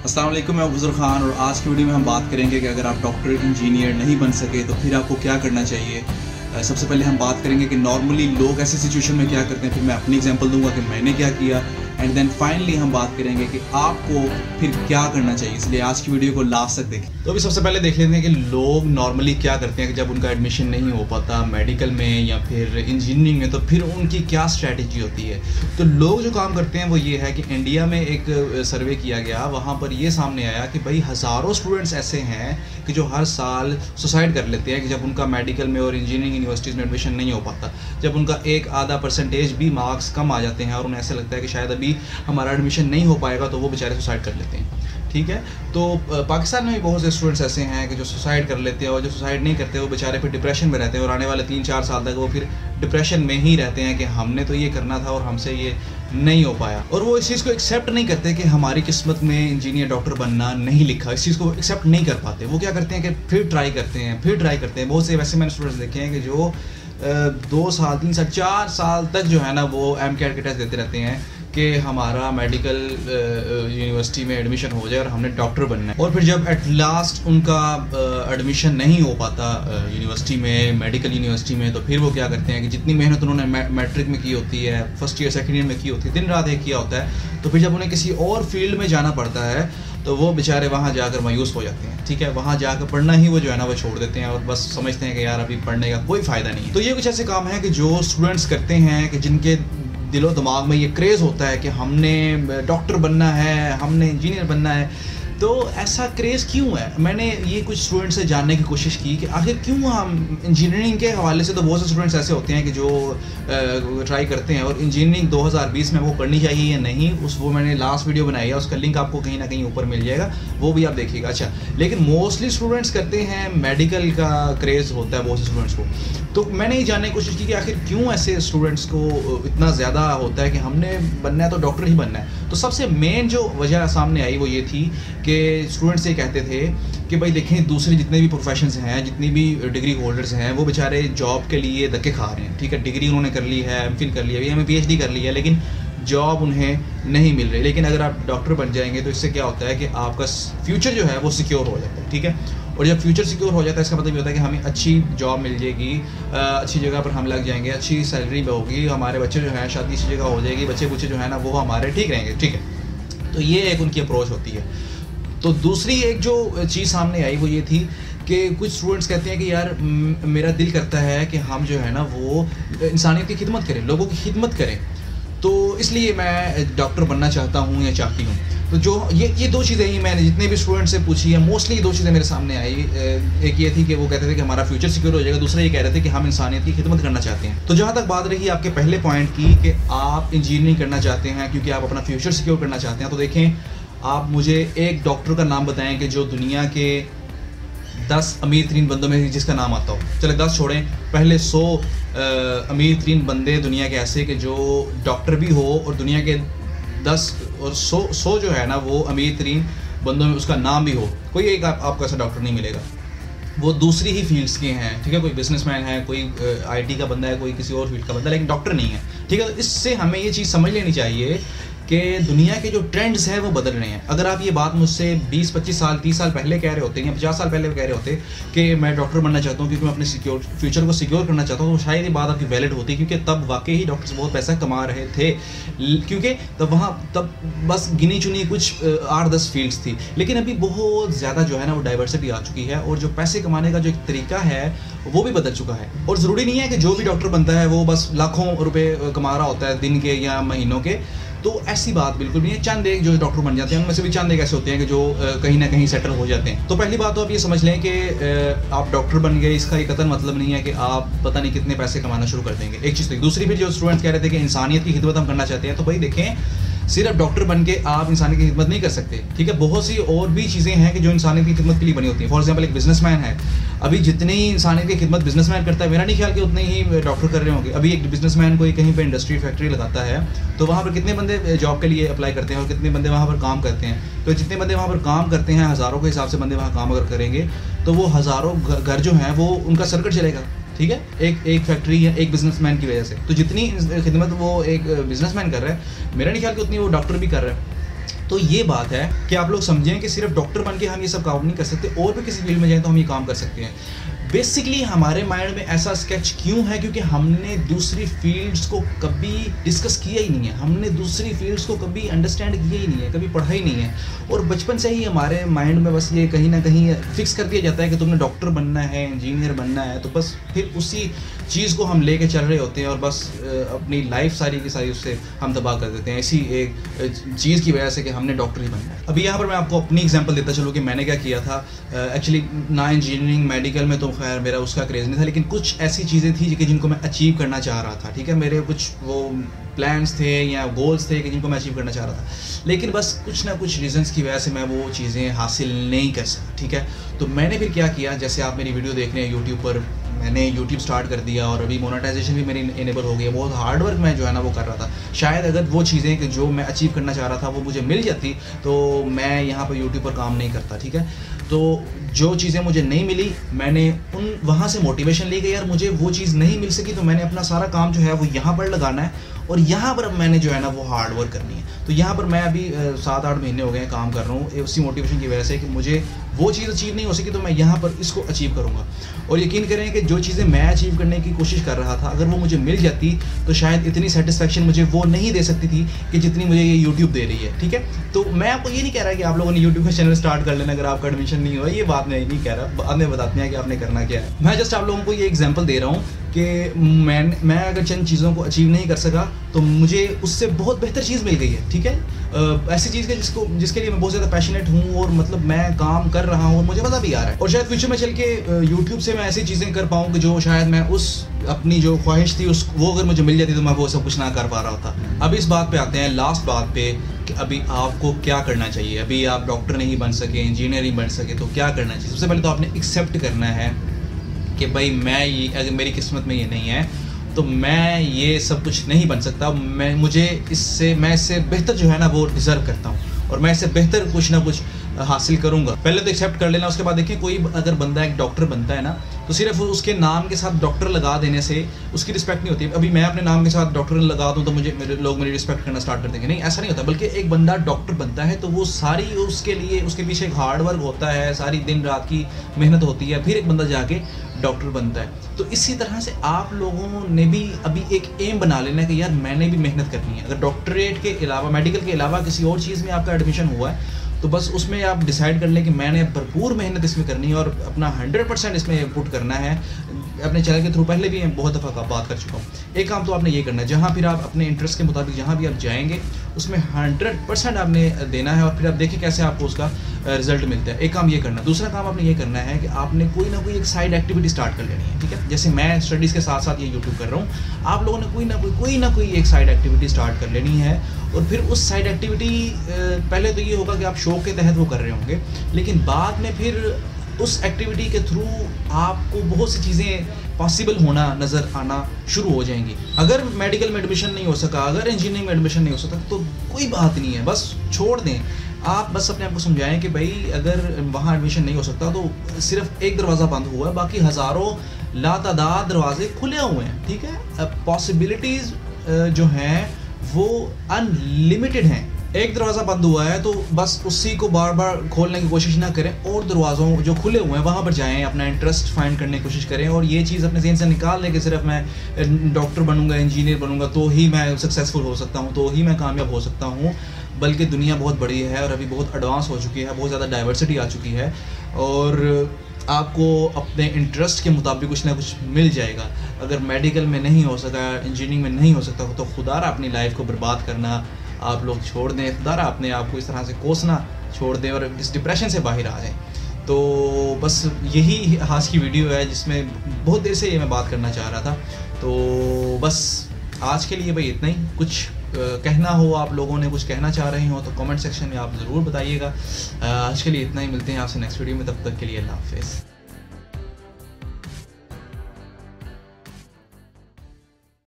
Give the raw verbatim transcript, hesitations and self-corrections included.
अस्सलाम वालेकुम, मैं अबूज़र खान और आज की वीडियो में हम बात करेंगे कि अगर आप डॉक्टर इंजीनियर नहीं बन सके तो फिर आपको क्या करना चाहिए। सबसे पहले हम बात करेंगे कि नॉर्मली लोग ऐसी सिचुएशन में क्या करते हैं, फिर मैं अपनी एग्जांपल दूंगा कि मैंने क्या किया, एंड देन फाइनली हम बात करेंगे कि आपको फिर क्या करना चाहिए। इसलिए आज की वीडियो को लास्ट तक देखें। तो अभी सबसे पहले देख लेते हैं कि लोग नॉर्मली क्या करते हैं कि जब उनका एडमिशन नहीं हो पाता मेडिकल में या फिर इंजीनियरिंग में, तो फिर उनकी क्या स्ट्रैटेजी होती है। तो लोग जो काम करते हैं वो ये है कि इंडिया में एक सर्वे किया गया, वहाँ पर ये सामने आया कि भाई हज़ारों स्टूडेंट्स ऐसे हैं कि जो हर साल सुसाइड कर लेते हैं कि जब उनका मेडिकल में और इंजीनियरिंग यूनिवर्सिटीज़ में एडमिशन नहीं हो पाता, जब उनका एक आधा परसेंटेज भी मार्क्स कम आ जाते हैं और उन्हें ऐसा लगता है कि शायद अभी हमारा एडमिशन नहीं हो पाएगा, तो वो बेचारे सुसाइड कर लेते हैं। ठीक है, तो पाकिस्तान में भी बहुत से स्टूडेंट्स ऐसे हैं कि जो सुसाइड कर लेते हैं और जो सुसाइड नहीं करते वो बेचारे फिर डिप्रेशन में रहते हैं और आने वाले तीन चार साल तक वो फिर डिप्रेशन में ही रहते हैं कि हमने तो ये करना था और हमसे ये नहीं हो पाया। और वो इस चीज़ को एक्सेप्ट नहीं करते कि हमारी किस्मत में इंजीनियर डॉक्टर बनना नहीं लिखा। इस चीज़ को एक्सेप्ट नहीं कर पाते। वो क्या करते हैं कि फिर ट्राई करते हैं फिर ट्राई करते हैं बहुत से वैसे मैंने स्टूडेंट्स देखे हैं कि जो दो साल तीन साल चार साल तक जो है ना वो एम कैट के टेस्ट देते रहते हैं कि हमारा मेडिकल यूनिवर्सिटी में एडमिशन हो जाए और हमने डॉक्टर बनना है। और फिर जब एट लास्ट उनका एडमिशन नहीं हो पाता यूनिवर्सिटी में, मेडिकल यूनिवर्सिटी में, तो फिर वो क्या करते हैं कि जितनी मेहनत उन्होंने मैट्रिक में की होती है, फर्स्ट ईयर सेकेंड ईयर में की होती है, दिन रात एक किया होता है, तो फिर जब उन्हें किसी और फील्ड में जाना पड़ता है तो वो बेचारे वहाँ जाकर मायूस हो जाते हैं। ठीक है, वहाँ जाकर पढ़ना ही वो जो है ना वो छोड़ देते हैं और बस समझते हैं कि यार अभी पढ़ने का कोई फ़ायदा नहीं है। तो ये कुछ ऐसे काम है कि जो स्टूडेंट्स करते हैं कि जिनके दिलो दिमाग में ये क्रेज़ होता है कि हमने डॉक्टर बनना है, हमने इंजीनियर बनना है। तो ऐसा क्रेज़ क्यों है? मैंने ये कुछ स्टूडेंट्स से जानने की कोशिश की कि आखिर क्यों हम इंजीनियरिंग के हवाले से, तो बहुत से स्टूडेंट्स ऐसे होते हैं कि जो ट्राई करते हैं और इंजीनियरिंग दो हज़ार बीस में वो करनी चाहिए या नहीं, उस वो मैंने लास्ट वीडियो बनाई है, उसका लिंक आपको कहीं ना कहीं ऊपर मिल जाएगा, वो भी आप देखिएगा। अच्छा, लेकिन मोस्टली स्टूडेंट्स करते हैं मेडिकल का क्रेज़ होता है बहुत से स्टूडेंट्स को। तो मैंने ये जानने की कोशिश की कि आखिर क्यों ऐसे स्टूडेंट्स को इतना ज़्यादा होता है कि हमने बनना है तो डॉक्टर ही बनना है। तो सबसे मेन जो वजह सामने आई वो ये थी कि स्टूडेंट्स ये कहते थे कि भाई देखें दूसरे जितने भी प्रोफेशंस हैं, जितनी भी डिग्री होल्डर्स हैं, वो बेचारे जॉब के लिए धक्के खा रहे हैं। ठीक है, डिग्री उन्होंने कर ली है, एम फिल कर लिया, अभी हमें पी एच डी कर ली है, लेकिन जॉब उन्हें नहीं मिल रही। लेकिन अगर आप डॉक्टर बन जाएंगे तो इससे क्या होता है कि आपका फ्यूचर जो है वो सिक्योर हो जाता है। ठीक है, और जब फ्यूचर सिक्योर हो जाता है इसका मतलब ये होता है कि हमें अच्छी जॉब मिल जाएगी, अच्छी जगह पर हम लग जाएंगे, अच्छी सैलरी होगी, हमारे बच्चे जो हैं शादी अच्छी जगह हो जाएगी, बच्चे बुच्चे जो है ना वो हमारे ठीक रहेंगे। ठीक है, तो ये एक उनकी अप्रोच होती है। तो दूसरी एक जो चीज़ सामने आई वो ये थी कि कुछ स्टूडेंट्स कहते हैं कि यार मेरा दिल करता है कि हम जो है ना वो इंसानियत की खिदमत करें, लोगों की खिदमत करें, तो इसलिए मैं डॉक्टर बनना चाहता हूँ या चाहती हूँ। तो जो ये ये दो चीज़ें ही मैंने जितने भी स्टूडेंट से पूछी है, मोस्टली दो चीज़ें मेरे सामने आई। एक ये थी कि वो कहते थे कि हमारा फ्यूचर सिक्योर हो जाएगा, दूसरा ये कह रहे थे कि हम इंसानियत की खिदमत करना चाहते हैं। तो जहाँ तक बात रही आपके पहले पॉइंट की कि आप इंजीनियरिंग करना चाहते हैं क्योंकि आप अपना फ्यूचर सिक्योर करना चाहते हैं, तो देखें आप मुझे एक डॉक्टर का नाम बताएं कि जो दुनिया के दस अमीर तरीन बंदों में जिसका नाम आता हो। चले दस छोड़ें, पहले सौ अमीर तरीन बंदे दुनिया के ऐसे कि जो डॉक्टर भी हो और दुनिया के दस और सौ सौ जो है ना वो अमीर तरीन बंदों में उसका नाम भी हो, कोई एक आप, आपको ऐसा डॉक्टर नहीं मिलेगा। वो दूसरी ही फील्ड्स के हैं। ठीक है, कोई बिजनेसमैन है, कोई आईटी का बंदा है, कोई किसी और फील्ड का बंदा है, लेकिन डॉक्टर नहीं है। ठीक है, तो इससे हमें ये चीज़ समझ लेनी चाहिए कि दुनिया के जो ट्रेंड्स हैं वो बदल रहे हैं। अगर आप ये बात मुझसे बीस पच्चीस साल तीस साल पहले कह रहे होते हैं या पचास साल पहले कह रहे होते कि मैं डॉक्टर बनना चाहता हूँ क्योंकि मैं अपने सिक्योर फ्यूचर को सिक्योर करना चाहता हूँ, तो शायद ये बात आपकी वैलिड होती, क्योंकि तब वाकई ही डॉक्टर्स बहुत पैसा कमा रहे थे, क्योंकि तब वहाँ तब बस गिनी चुनी कुछ आठ दस फील्ड्स थी। लेकिन अभी बहुत ज़्यादा जो है ना वो डाइवर्सिटी आ चुकी है और जो पैसे कमाने का जो एक तरीका है वो भी बदल चुका है। और ज़रूरी नहीं है कि जो भी डॉक्टर बनता है वो बस लाखों रुपये कमा रहा होता है दिन के या महीनों के, तो ऐसी बात बिल्कुल नहीं है। चंद एक जो डॉक्टर बन जाते हैं उनमें से भी चंद एक ऐसे होते हैं कि जो कहीं ना कहीं सेटल हो जाते हैं। तो पहली बात तो आप ये समझ लें कि आप डॉक्टर बन गए इसका ये कतई मतलब नहीं है कि आप पता नहीं कितने पैसे कमाना शुरू कर देंगे। एक चीज़ तो। दूसरी फिर जो स्टूडेंट्स कह रहे थे कि इंसानियत की खिदमत हम करना चाहते हैं, तो भाई देखें सिर्फ डॉक्टर बन के आप इंसानियत की खिदमत नहीं कर सकते। ठीक है, बहुत सी और भी चीज़ें हैं कि जो इंसानियत की खिदमत के लिए बनी होती हैं। फॉर एग्जांपल एक बिजनेसमैन है, अभी जितनी ही इंसानियत की खिदमत बिजनेसमैन करता है, मेरा नहीं ख्याल कि उतने ही डॉक्टर कर रहे होंगे। अभी एक बिजनेसमैन कोई कहीं पे इंडस्ट्री फैक्ट्री लगाता है तो वहाँ पर कितने बंदे जॉब के लिए अप्लाई करते हैं और कितने बंदे वहाँ पर काम करते हैं। तो जितने बंदे वहाँ पर काम करते हैं, हज़ारों के हिसाब से बंदे वहाँ काम अगर करेंगे तो वो हज़ारों घर जो हैं वो उनका सर्किट चलेगा। ठीक है, एक एक फैक्ट्री या एक बिजनेसमैन की वजह से। तो जितनी खिदमत वो एक बिजनेसमैन कर रहा है, मेरा नहीं ख्याल कि उतनी वो डॉक्टर भी कर रहा है। तो ये बात है कि आप लोग समझें कि सिर्फ डॉक्टर बन के हम ये सब काम नहीं कर सकते, और भी किसी फील्ड में जाएं तो हम ये काम कर सकते हैं। बेसिकली हमारे माइंड में ऐसा स्केच क्यों है, क्योंकि हमने दूसरी फील्ड्स को कभी डिस्कस किया ही नहीं है, हमने दूसरी फील्ड्स को कभी अंडरस्टैंड किया ही नहीं है, कभी पढ़ा ही नहीं है, और बचपन से ही हमारे माइंड में बस ये कहीं ना कहीं फिक्स कर दिया जाता है कि तुमने डॉक्टर बनना है, इंजीनियर बनना है, तो बस फिर उसी चीज़ को हम लेके चल रहे होते हैं और बस अपनी लाइफ सारी की सारी उससे हम तबाह कर देते हैं इसी एक चीज़ की वजह से कि हमने डॉक्टर ही बनना है। अभी यहाँ पर मैं आपको अपनी एग्जांपल देता चलूँ कि मैंने क्या किया था। एक्चुअली ना इंजीनियरिंग मेडिकल में तो खैर मेरा उसका क्रेज़ नहीं था, लेकिन कुछ ऐसी चीज़ें थी कि जिनको मैं अचीव करना चाह रहा था। ठीक है, मेरे कुछ वो प्लान्स थे या गोल्स थे कि जिनको मैं अचीव करना चाह रहा था, लेकिन बस कुछ ना कुछ रीजंस की वजह से मैं वो चीज़ें हासिल नहीं कर सका। ठीक है, तो मैंने फिर क्या किया, जैसे आप मेरी वीडियो देख रहे हैं यूट्यूब पर, मैंने यूट्यूब स्टार्ट कर दिया और अभी मोनेटाइजेशन भी मेरी इनेबल हो गई है। बहुत हार्ड वर्क मैं जो है ना वो कर रहा था। शायद अगर वो चीज़ें कि जो मैं अचीव करना चाह रहा था वो मुझे मिल जाती तो मैं यहाँ पर यूट्यूब पर काम नहीं करता। ठीक है, तो जो चीज़ें मुझे नहीं मिली मैंने उन वहाँ से मोटिवेशन ली कि यार मुझे वो चीज़ नहीं मिल सकी, तो मैंने अपना सारा काम जो है वो यहाँ पर लगाना है और यहाँ पर अब मैंने जो है ना वो हार्ड वर्क करनी है। तो यहाँ पर मैं अभी सात आठ महीने हो गए हैं काम कर रहा हूँ उसी मोटिवेशन की वजह से कि मुझे वो चीज़ अचीव नहीं हो सकी, तो मैं यहाँ पर इसको अचीव करूँगा। और यकीन करें कि जो चीज़ें मैं अचीव करने की कोशिश कर रहा था अगर वो मुझे मिल जाती तो शायद इतनी सेटिस्फेक्शन मुझे वो नहीं दे सकती थी कि जितनी मुझे ये यूट्यूब दे रही है। ठीक है, तो मैं आपको ये नहीं कह रहा कि आप लोगों ने यूट्यूब का चैनल स्टार्ट कर लेना अगर आपका एडमिशन नहीं हुआ, ये बात मैं नहीं कह रहा। बाद में बताते हैं कि आपने करना क्या है। मैं जस्ट आप लोगों को ये एग्जाम्पल दे रहा हूँ कि मैं मैं अगर चंद चीज़ों को अचीव नहीं कर सका तो मुझे उससे बहुत बेहतर चीज़ मिल गई है। ठीक है, ऐसी चीज़ के जिसको जिसके लिए मैं बहुत ज़्यादा पैशनेट हूँ और मतलब मैं काम कर रहा हूँ और मुझे मज़ा भी आ रहा है, और शायद फ्यूचर में चल के यूट्यूब से मैं ऐसी चीज़ें कर पाऊँ कि जो शायद मैं उस अपनी जो ख्वाहिश थी उस वो अगर मुझे मिल जाती तो मैं वो सब कुछ ना कर पा रहा होता। अब इस बात पे आते हैं, लास्ट बात पे, कि अभी आपको क्या करना चाहिए। अभी आप डॉक्टर नहीं बन सके, इंजीनियर नहीं बन सके, तो क्या करना चाहिए। सबसे पहले तो आपने एक्सेप्ट करना है कि भाई मैं ये अगर मेरी किस्मत में ये नहीं है तो मैं ये सब कुछ नहीं बन सकता, मैं मुझे इससे मैं इससे बेहतर जो है ना वो डिज़र्व करता हूँ और मैं इससे बेहतर कुछ ना कुछ हासिल करूँगा। पहले तो एक्सेप्ट कर लेना, उसके बाद देखिए कोई अगर बंदा एक डॉक्टर बनता है ना तो सिर्फ उसके नाम के साथ डॉक्टर लगा देने से उसकी रिस्पेक्ट नहीं होती। अभी मैं अपने नाम के साथ डॉक्टर लगा दूँ तो मुझे मेरे लोग मेरी रिस्पेक्ट करना स्टार्ट कर देंगे, नहीं ऐसा नहीं होता। बल्कि एक बंदा डॉक्टर बनता है तो वो सारी उसके लिए उसके पीछे एक हार्ड वर्क होता है, सारी दिन रात की मेहनत होती है, फिर एक बंदा जाके डॉक्टर बनता है। तो इसी तरह से आप लोगों ने भी अभी एक एम बना लेना है कि यार मैंने भी मेहनत करनी है। अगर डॉक्टरेट के अलावा, मेडिकल के अलावा किसी और चीज़ में आपका एडमिशन हुआ है तो बस उसमें आप डिसाइड कर लें कि मैंने भरपूर मेहनत इसमें करनी है और अपना हंड्रेड परसेंट इसमें पुट करना है। अपने चैनल के थ्रू पहले भी मैं बहुत दफ़ा बात कर चुका हूँ। एक काम तो आपने ये करना है, जहाँ फिर आप अपने इंटरेस्ट के मुताबिक जहाँ भी आप जाएंगे उसमें हंड्रेड परसेंट आपने देना है और फिर आप देखिए कैसे आपको उसका रिजल्ट मिलता है। एक काम ये करना। दूसरा काम आपने ये करना है कि आपने कोई ना कोई एक साइड एक्टिविटी स्टार्ट कर लेनी है। ठीक है, जैसे मैं स्टडीज़ के साथ साथ ये यूट्यूब कर रहा हूँ, आप लोगों ने कोई ना कोई कोई ना कोई एक साइड एक्टिविटी स्टार्ट कर लेनी है। और फिर उस साइड एक्टिविटी पहले तो ये होगा कि आप शौक के तहत वो कर रहे होंगे, लेकिन बाद में फिर उस एक्टिविटी के थ्रू आपको बहुत सी चीज़ें पॉसिबल होना नज़र आना शुरू हो जाएंगी। अगर मेडिकल में एडमिशन नहीं हो सका, अगर इंजीनियरिंग में एडमिशन नहीं हो सका तो कोई बात नहीं है, बस छोड़ दें। आप बस अपने आप को समझाएं कि भाई अगर वहाँ एडमिशन नहीं हो सकता तो सिर्फ एक दरवाज़ा बंद हुआ है, बाकी हज़ारों लातादाद दरवाजे खुले हुए हैं। ठीक है, पॉसिबिलिटीज़ जो हैं वो अनलिमिटेड हैं। एक दरवाज़ा बंद हुआ है तो बस उसी को बार बार खोलने की कोशिश ना करें, और दरवाज़ों जो खुले हुए हैं वहाँ पर जाएं, अपना इंटरेस्ट फाइंड करने की कोशिश करें। और ये चीज़ अपने ज़हन से निकाल लें कि सिर्फ मैं डॉक्टर बनूंगा, इंजीनियर बनूंगा तो ही मैं सक्सेसफुल हो सकता हूँ, तो ही मैं कामयाब हो सकता हूँ। बल्कि दुनिया बहुत बड़ी है और अभी बहुत एडवांस हो चुकी है, बहुत ज़्यादा डाइवर्सिटी आ चुकी है और आपको अपने इंटरेस्ट के मुताबिक कुछ ना कुछ मिल जाएगा। अगर मेडिकल में नहीं हो सका, इंजीनियरिंग में नहीं हो सकता तो खुदारा अपनी लाइफ को बर्बाद करना आप लोग छोड़ दें, खुदारा अपने आप को इस तरह से कोसना छोड़ दें और इस डिप्रेशन से बाहर आ जाएं। तो बस यही आज की वीडियो है जिसमें बहुत देर से ये मैं बात करना चाह रहा था। तो बस आज के लिए भाई इतना ही। कुछ कहना हो, आप लोगों ने कुछ कहना चाह रहे हो तो कमेंट सेक्शन में आप ज़रूर बताइएगा। आज के लिए इतना ही, मिलते हैं आपसे नेक्स्ट वीडियो में, तब तक के लिए अल्लाह हाफ़िज़।